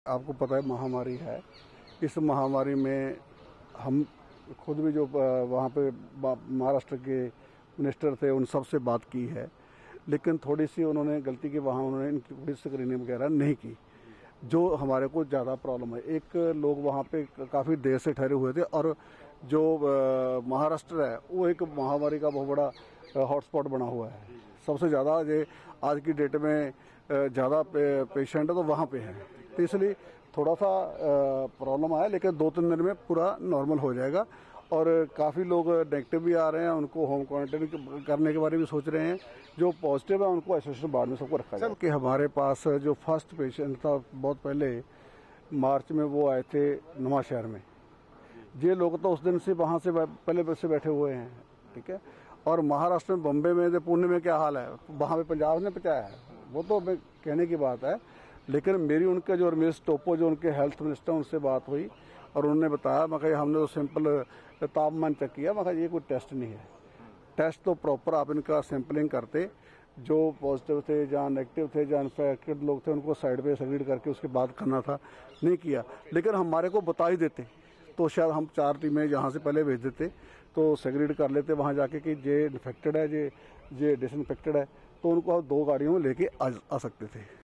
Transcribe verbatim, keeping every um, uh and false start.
आपको पता है महामारी है। इस महामारी में हम खुद भी जो वहाँ पे महाराष्ट्र के मिनिस्टर थे उन सब से बात की है, लेकिन थोड़ी सी उन्होंने गलती की, वहाँ उन्होंने इनकी स्क्रीनिंग वगैरह नहीं की, जो हमारे को ज़्यादा प्रॉब्लम है। एक लोग वहाँ पे काफ़ी देर से ठहरे हुए थे और जो महाराष्ट्र है वो एक महामारी का बहुत बड़ा हॉटस्पॉट बना हुआ है। सबसे ज़्यादा ये आज की डेट में ज़्यादा पे, पेशेंट तो वहाँ पे हैं, तो इसलिए थोड़ा सा प्रॉब्लम आया, लेकिन दो तीन दिन में पूरा नॉर्मल हो जाएगा। और काफ़ी लोग नेगेटिव भी आ रहे हैं, उनको होम क्वारंटाइन करने के बारे में सोच रहे हैं। जो पॉजिटिव है उनको आइसोलेशन वार्ड में सबको रखा जाए। कि हमारे पास जो फर्स्ट पेशेंट था बहुत पहले मार्च में, वो आए थे नवांशहर में। ये लोग तो उस दिन से वहाँ से पहले से बैठे हुए हैं, ठीक है। और महाराष्ट्र में, बम्बे में, पुणे में क्या हाल है, वहाँ पे पंजाब ने पहुँचाया है, वो तो कहने की बात है। लेकिन मेरी उनके जो रमेश टोपो जो उनके हेल्थ मिनिस्टर, उनसे बात हुई और उन्होंने बताया, मैं कहा हमने तो सिंपल तापमान चेक किया, मैं कहा ये कोई टेस्ट नहीं है। टेस्ट तो प्रॉपर आप इनका सैंपलिंग करते, जो पॉजिटिव थे, जहाँ नेगेटिव थे, जहाँ इन्फेक्टेड लोग थे, उनको साइड पे सेग्रीगेट करके उसके बाद करना था, नहीं किया। लेकिन हमारे को बता ही देते तो शायद हम चार टीमें यहाँ से पहले भेज देते, तो सेग्रीगेट कर लेते वहाँ जाके कि ये इन्फेक्टेड है, ये ये डिसइन्फेक्टेड है, तो उनको दो गाड़ियों में लेके आ, आ सकते थे।